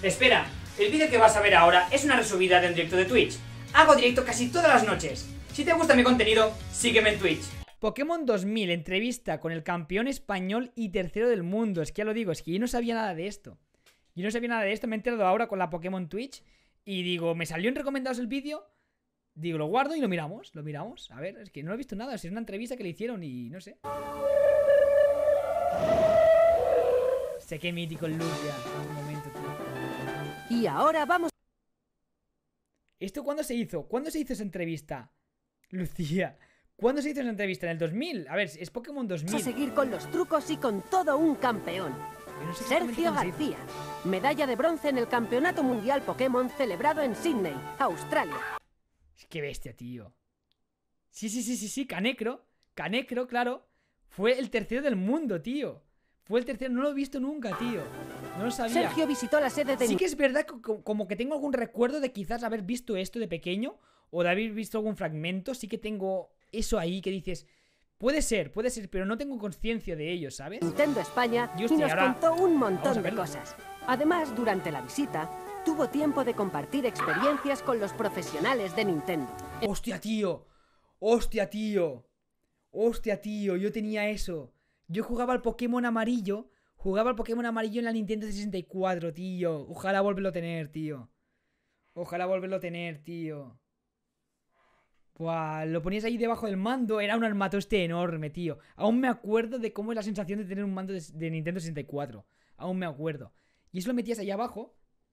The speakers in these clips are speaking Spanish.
Espera, el vídeo que vas a ver ahora es una resubida de un directo de Twitch. Hago directo casi todas las noches. Si te gusta mi contenido, sígueme en Twitch. Pokémon 2000, entrevista con el campeón español y tercero del mundo. Es que ya lo digo, es que yo no sabía nada de esto. Yo no sabía nada de esto, me he enterado ahora con la Pokémon Twitch. Y digo, me salió en recomendados el vídeo. Digo, lo guardo y lo miramos, A ver, es que no he visto nada, es una entrevista que le hicieron y no sé. Sé que mítico el Lugia. Un momento, tío. Y ahora vamos. ¿Esto cuándo se hizo? ¿Cuándo se hizo esa entrevista? Lucía, ¿cuándo se hizo esa entrevista? ¿En el 2000? A ver, es Pokémon 2000. A seguir con los trucos y con todo un campeón. No sé Sergio García, medalla de bronce en el Campeonato Mundial Pokémon celebrado en Sydney, Australia. Qué bestia, tío. Sí, Canecro, claro. Fue el tercero del mundo, tío. Fue el tercero, no lo he visto nunca, tío. No lo sabía. Sergio visitó la sede de... Sí que es verdad que como que tengo algún recuerdo de quizás haber visto esto de pequeño o de haber visto algún fragmento. Sí que tengo eso ahí que dices... Puede ser, pero no tengo conciencia de ello, ¿sabes? Nintendo España y nos contó un montón de cosas. Además, durante la visita, tuvo tiempo de compartir experiencias con los profesionales de Nintendo. ¡Hostia, tío! Yo tenía eso. Yo jugaba al Pokémon amarillo. En la Nintendo 64, tío. Ojalá volverlo a tener, tío. Buah, lo ponías ahí debajo del mando. Era un armatoste enorme, tío. Aún me acuerdo de cómo es la sensación de tener un mando de Nintendo 64. Aún me acuerdo. Y eso lo metías ahí abajo.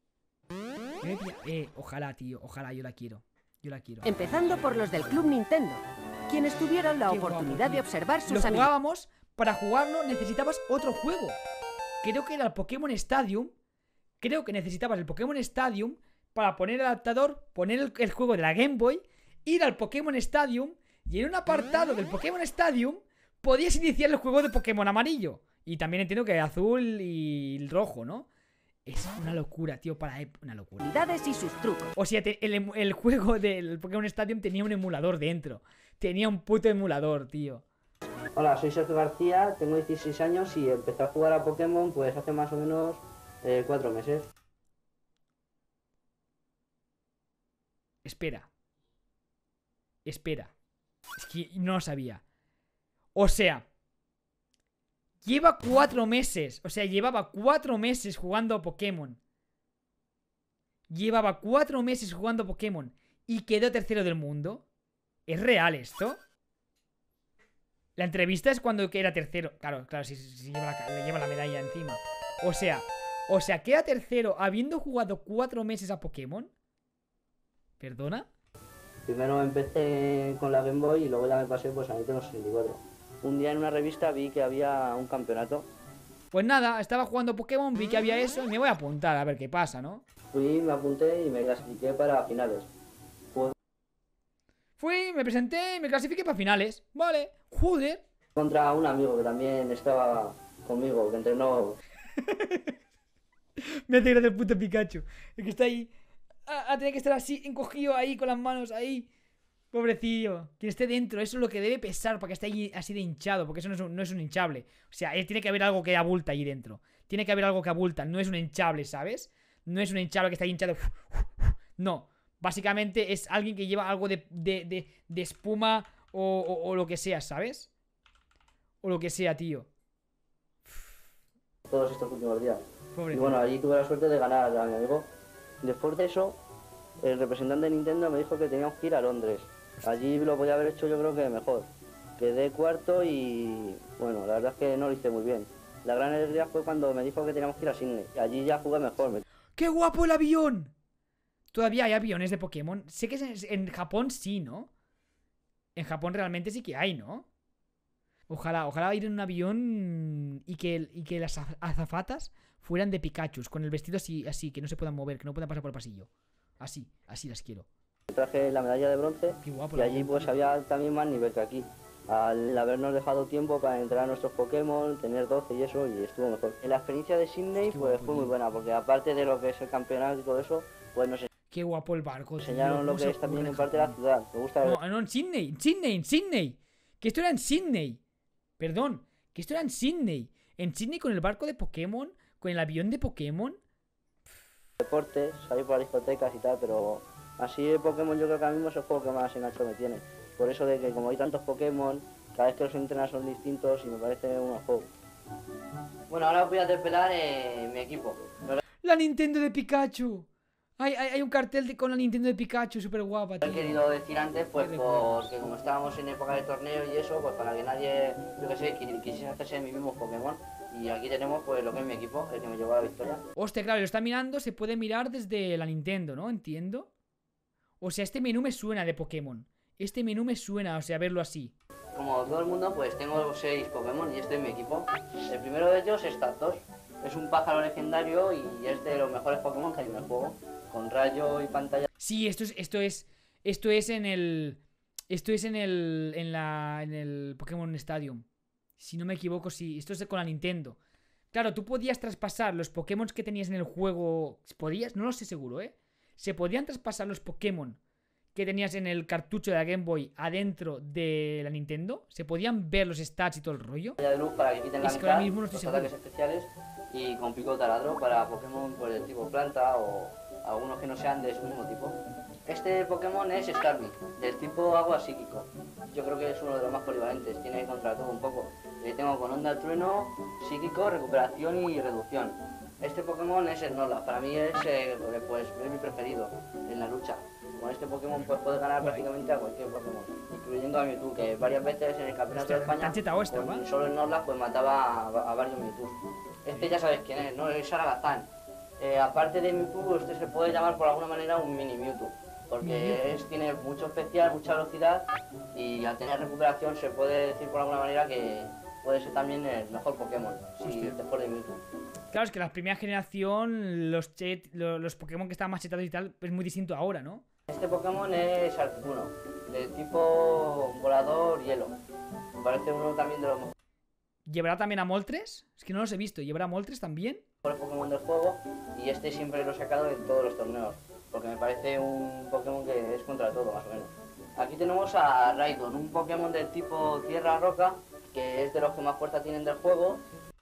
Ojalá, tío. Ojalá, yo la quiero. Empezando por los del Club Nintendo, quienes tuvieron la oportunidad de observar sus amigos. Lo jugábamos. Para jugarlo necesitabas otro juego. Creo que era el Pokémon Stadium. Creo que necesitabas el Pokémon Stadium para poner el adaptador, poner el juego de la Game Boy, ir al Pokémon Stadium y en un apartado del Pokémon Stadium podías iniciar el juego de Pokémon amarillo. Y también entiendo que azul y el rojo, ¿no? Es una locura, tío, una locura. Y sus trucos. O sea, el juego del Pokémon Stadium tenía un emulador dentro. Tenía un puto emulador, tío. Hola, soy Sergio García, tengo 16 años y empecé a jugar a Pokémon pues hace más o menos 4 meses. Espera. Es que no lo sabía. O sea, lleva 4 meses. O sea, llevaba 4 meses jugando a Pokémon. Y quedó tercero del mundo. ¿Es real esto? La entrevista es cuando era tercero. Claro, si le lleva la medalla encima. O sea, queda tercero habiendo jugado 4 meses a Pokémon. ¿Perdona? Primero empecé con la Game Boy y luego ya me pasé pues a Nintendo 64. Un día en una revista vi que había un campeonato. Pues nada, estaba jugando Pokémon, vi que había eso y me voy a apuntar a ver qué pasa, ¿no? Fui, me apunté y me clasifiqué para finales. Fui, me presenté y me clasifiqué para finales. Vale, joder. Contra un amigo que también estaba conmigo, que entrenó. Me hace gracia el puto Pikachu. El que está ahí. A tener que estar así, encogido ahí, con las manos ahí. Pobrecillo. Quien esté dentro, eso es lo que debe pesar para que esté ahí así de hinchado. Porque eso no es un hinchable. O sea, tiene que haber algo que abulta ahí dentro. Tiene que haber algo que abulta. No es un hinchable, ¿sabes? No es un hinchable que está hinchado. No. Básicamente es alguien que lleva algo de espuma o lo que sea, ¿sabes? O lo que sea, tío. Todos estos últimos días. Pobre y bueno, allí tuve la suerte de ganar a mi amigo. Después de eso, el representante de Nintendo me dijo que teníamos que ir a Londres. Allí lo podía haber hecho yo creo que mejor. Quedé cuarto y bueno, la verdad es que no lo hice muy bien. La gran alegría fue cuando me dijo que teníamos que ir a Sydney. Allí ya jugué mejor. ¡Qué guapo el avión! Todavía hay aviones de Pokémon. Sé que en Japón sí, ¿no? En Japón realmente sí que hay, ¿no? Ojalá ir en un avión y que las azafatas fueran de Pikachus, con el vestido así, que no se puedan mover, que no puedan pasar por el pasillo. Así las quiero. Traje la medalla de bronce. Qué guapo, y allí pues había también más nivel que aquí. Al habernos dejado tiempo para entrenar a nuestros Pokémon, tener 12 y eso, y estuvo mejor. La experiencia de Sydney pues fue muy buena, porque aparte de lo que es el campeonato y todo eso, pues nos Qué guapo el barco, tío. enseñaron lo que es también en parte la ciudad. Me gusta. No, en Sydney. Que esto era en Sydney. Perdón, que esto era en Sydney. En Sydney con el barco de Pokémon, con el avión de Pokémon. deportes, salir por las discotecas y tal, pero así el Pokémon yo creo que ahora mismo es el juego que más engancho me tiene. Por eso de que como hay tantos Pokémon, cada vez que los entrenas son distintos y me parece un juego. Bueno, ahora os voy a desvelar mi equipo. ¡La Nintendo de Pikachu! Hay un cartel con la Nintendo de Pikachu súper guapa, tío. Lo he querido decir antes, pues porque como estábamos en época de torneo y eso, pues para que nadie, yo qué sé, quisiese hacerse mis mismos Pokémon. Y aquí tenemos pues lo que es mi equipo, el que me llevó a la victoria. Hostia, claro, lo está mirando, se puede mirar desde la Nintendo, ¿no? Entiendo. O sea, este menú me suena de Pokémon. Este menú me suena, o sea, verlo así. Como todo el mundo, pues tengo 6 Pokémon y este es mi equipo. El primero de ellos es Zapdos. Es un pájaro legendario y es de los mejores Pokémon que hay en el juego. Con rayo y pantalla. Sí, esto es en el Pokémon Stadium. Si no me equivoco, sí. Esto es con la Nintendo. Claro, tú podías traspasar los Pokémon que tenías en el juego. ¿Podías? No lo sé seguro, ¿eh? Se podían traspasar los Pokémon que tenías en el cartucho de la Game Boy adentro de la Nintendo. Se podían ver los stats y todo el rollo. De luz para que quiten la Es que mitad, ahora mismo no estoy los seguro. ataques especiales y con pico taladro para Pokémon por el tipo planta o algunos que no sean de su mismo tipo. Este Pokémon es Starmie, del tipo agua psíquico. Yo creo que es uno de los más polivalentes, tiene contra todo un poco. Le tengo con onda trueno, psíquico, recuperación y reducción. Este Pokémon es Snorlax, para mí es mi preferido en la lucha. Con este Pokémon pues puedes ganar prácticamente a cualquier Pokémon, incluyendo a Mewtwo, que varias veces en el campeonato de España con solo Snorlax pues mataba a varios Mewtwo. Este ya sabes quién es, ¿no? Es Saragazán. Aparte de Mewtwo, este se puede llamar por alguna manera un mini Mewtwo, porque tiene mucho especial, mucha velocidad y al tener recuperación se puede decir por alguna manera que puede ser también el mejor Pokémon, después de Mewtwo. Claro, es que la primera generación, los Pokémon que estaban más chetados y tal, es muy distinto ahora, ¿no? Este Pokémon es Articuno, del tipo volador hielo. Me parece uno también de los mejores. ¿Llevará también a Moltres? Es que no los he visto. ¿Llevará a Moltres también? Pokémon del juego y este siempre lo he sacado en todos los torneos porque me parece un Pokémon que es contra todo más o menos. Aquí tenemos a Raidon, un Pokémon del tipo tierra-roca que es de los que más fuerza tienen del juego.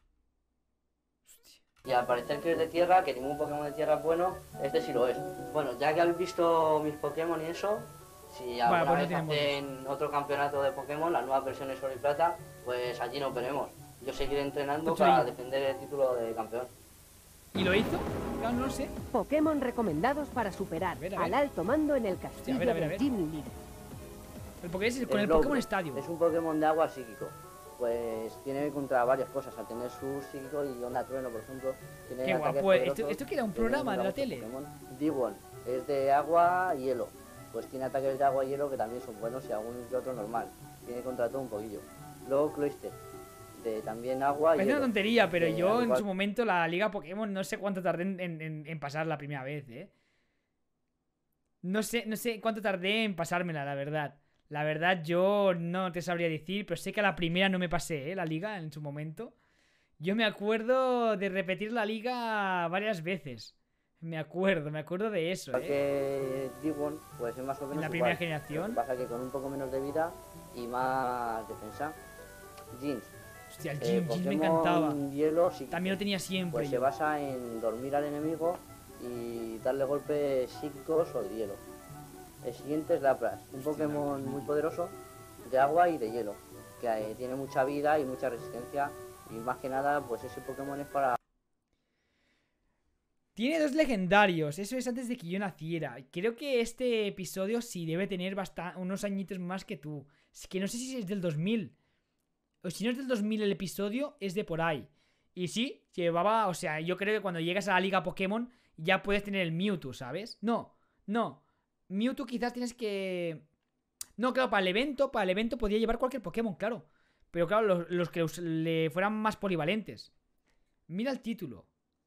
Y al parecer que es de tierra, que ningún Pokémon de tierra es bueno, este sí lo es. Bueno, ya que habéis visto mis Pokémon y eso, si alguna vez hacen otro campeonato de Pokémon, las nuevas versiones oro y plata, pues allí nos veremos. Yo seguiré entrenando para defender el título de campeón. ¿Y lo hizo? No, no lo sé. Pokémon recomendados para superar al alto mando en el castillo de Gym Leader. El Pokémon con el Pokémon Stadium. Es un Pokémon de agua psíquico. Pues tiene contra varias cosas, al tener su psíquico y onda trueno, por ejemplo. Tiene qué guapo, ¿esto que era un programa de la tele? D1 es de agua y hielo. Pues tiene ataques de agua y hielo que también son buenos y algún que otro normal. Tiene contra todo un poquillo. Luego Cloyster, de también agua y hielo. Es una tontería, pero yo en su momento la liga Pokémon no sé cuánto tardé en pasar la primera vez, No sé cuánto tardé en pasármela, la verdad. La verdad yo no te sabría decir, pero sé que a la primera no me pasé, la liga en su momento. Yo me acuerdo de repetir la liga varias veces. Me acuerdo de eso, Que D1 pues es más o menos en la primera generación. Lo que pasa que con un poco menos de vida y más defensa. Jeans. Hostia, el Jeans me encantaba. Hielo, sí, también lo tenía siempre. Pues se basa en dormir al enemigo y darle golpes psíquicos o de hielo. El siguiente es Lapras, un Pokémon muy poderoso de agua y de hielo, que tiene mucha vida y mucha resistencia y más que nada pues ese Pokémon es para... Tiene 2 legendarios, eso es antes de que yo naciera. Creo que este episodio sí debe tener unos añitos más que tú. Es que no sé si es del 2000. O si no es del 2000 el episodio, es de por ahí. Y sí, llevaba, o sea, yo creo que cuando llegas a la liga Pokémon ya puedes tener el Mewtwo, ¿sabes? No. Mewtwo quizás tienes que... No, claro, para el evento podía llevar cualquier Pokémon, claro. Pero claro, los que le fueran más polivalentes. Mira el título.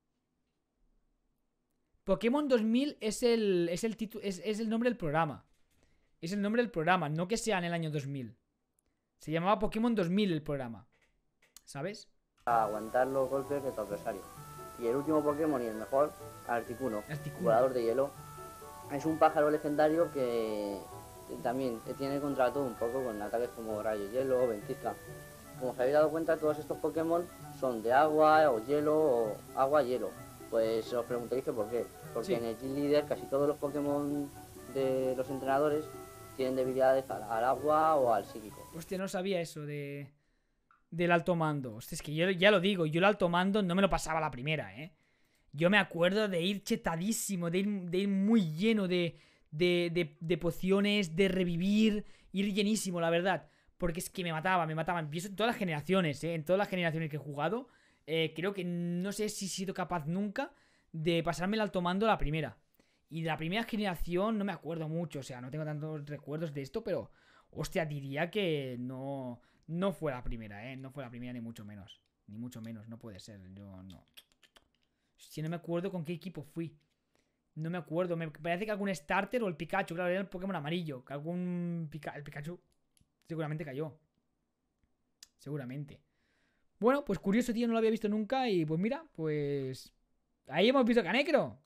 Pokémon 2000 es el nombre del programa. Es el nombre del programa, no que sea en el año 2000. Se llamaba Pokémon 2000 el programa. ¿Sabes? A aguantar los golpes de tu adversario. Y el último Pokémon y el mejor, Articuno. Volador de hielo. Es un pájaro legendario que también tiene contra todo un poco con ataques como rayo hielo o ventisca. Como os habéis dado cuenta, todos estos Pokémon son de agua o hielo o agua-hielo. Pues os preguntaréis que por qué. Porque Sí. en el Gym Leader casi todos los Pokémon de los entrenadores tienen debilidades al agua o al psíquico. Hostia, no sabía eso del alto mando. Hostia, es que yo ya lo digo, yo el alto mando no me lo pasaba a la primera, ¿eh? Yo me acuerdo de ir chetadísimo, de ir muy lleno de pociones, de revivir, ir llenísimo, la verdad. Porque es que me mataban. Y eso en todas las generaciones, ¿eh? En todas las generaciones que he jugado, creo que no sé si he sido capaz nunca de pasarme el alto mando a la primera. Y de la primera generación no me acuerdo mucho, o sea, no tengo tantos recuerdos de esto, pero, hostia, diría que no fue la primera, ¿eh? No fue la primera ni mucho menos. Ni mucho menos, no puede ser, yo no. Si no me acuerdo con qué equipo fui. No me acuerdo, me parece que algún starter o el Pikachu, claro, era el Pokémon amarillo. Que el Pikachu seguramente cayó. Seguramente. Bueno, pues curioso, tío, no lo había visto nunca. Y pues mira, pues ahí hemos visto Canecro.